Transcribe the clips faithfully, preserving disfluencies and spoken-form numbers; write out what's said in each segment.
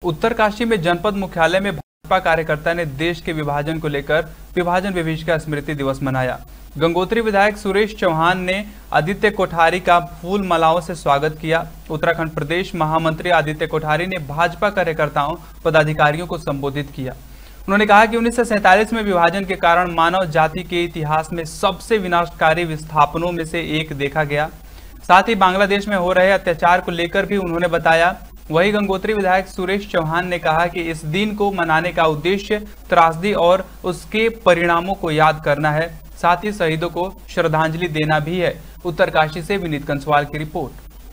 उत्तरकाशी में जनपद मुख्यालय में भाजपा कार्यकर्ता ने देश के विभाजन को लेकर विभाजन विभीषिका स्मृति दिवस मनाया। गंगोत्री विधायक सुरेश चौहान ने आदित्य कोठारी का फूल मालाओं से स्वागत किया। उत्तराखंड प्रदेश महामंत्री आदित्य कोठारी ने भाजपा कार्यकर्ताओं पदाधिकारियों को संबोधित किया। उन्होंने कहा कि उन्नीस सौ सैंतालीस में विभाजन के कारण मानव जाति के इतिहास में सबसे विनाशकारी विस्थापनों में से एक देखा गया। साथ ही बांग्लादेश में हो रहे अत्याचार को लेकर भी उन्होंने बताया। वहीं गंगोत्री विधायक सुरेश चौहान ने कहा कि इस दिन को मनाने का उद्देश्य त्रासदी और उसके परिणामों को याद करना है, साथ ही शहीदों को श्रद्धांजलि देना भी है। उत्तरकाशी से विनीत कंसवाल की रिपोर्ट।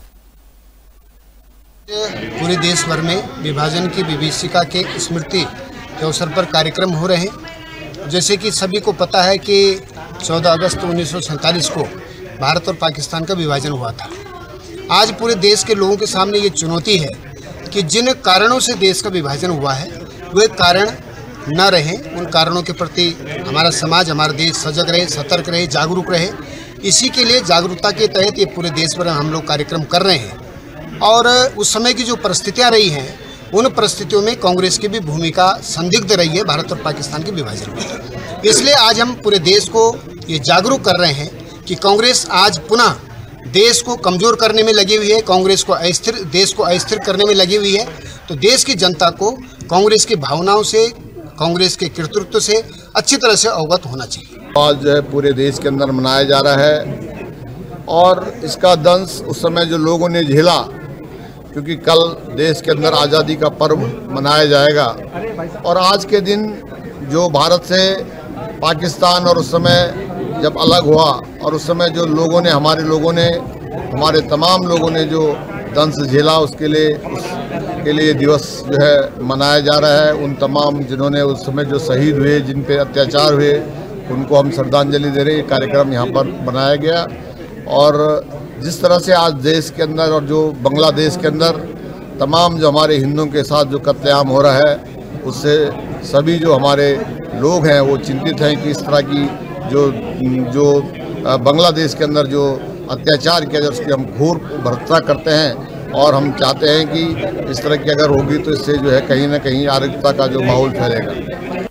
पूरे देश भर में विभाजन की विभीषिका के स्मृति के अवसर पर कार्यक्रम हो रहे हैं। जैसे कि सभी को पता है कि चौदह अगस्त उन्नीस सौ सैंतालीस को भारत और पाकिस्तान का विभाजन हुआ था। आज पूरे देश के लोगों के सामने ये चुनौती है कि जिन कारणों से देश का विभाजन हुआ है वे कारण न रहें। उन कारणों के प्रति हमारा समाज, हमारा देश सजग रहे, सतर्क रहे, जागरूक रहे। इसी के लिए जागरूकता के तहत ये पूरे देश भर हम लोग कार्यक्रम कर रहे हैं। और उस समय की जो परिस्थितियाँ रही हैं, उन परिस्थितियों में कांग्रेस की भी भूमिका संदिग्ध रही है भारत और पाकिस्तान के विभाजन में। इसलिए आज हम पूरे देश को ये जागरूक कर रहे हैं कि कांग्रेस आज पुनः देश को कमज़ोर करने में लगी हुई है, कांग्रेस को अस्थिर देश को अस्थिर करने में लगी हुई है। तो देश की जनता को कांग्रेस की भावनाओं से, कांग्रेस के कर्तृत्व से अच्छी तरह से अवगत होना चाहिए। आज जो है पूरे देश के अंदर मनाया जा रहा है और इसका दंश उस समय जो लोगों ने झेला, क्योंकि कल देश के अंदर आज़ादी का पर्व मनाया जाएगा और आज के दिन जो भारत से पाकिस्तान और उस समय जब अलग हुआ और उस समय जो लोगों ने, हमारे लोगों ने, हमारे तमाम लोगों ने जो दंश झेला, उसके लिए उसके लिए दिवस जो है मनाया जा रहा है। उन तमाम जिन्होंने उस समय जो शहीद हुए, जिन पे अत्याचार हुए, उनको हम श्रद्धांजलि दे रहे हैं। कार्यक्रम यहाँ पर बनाया गया और जिस तरह से आज देश के अंदर और जो बांग्लादेश के अंदर तमाम जो हमारे हिंदुओं के साथ जो कत्लेआम हो रहा है, उससे सभी जो हमारे लोग हैं वो चिंतित हैं कि इस तरह की जो जो बांग्लादेश के अंदर जो अत्याचार किया जाए उसकी हम घोर भर्त्सना करते हैं और हम चाहते हैं कि इस तरह की अगर होगी तो इससे जो है कहीं ना कहीं अराजकता का जो माहौल फैलेगा।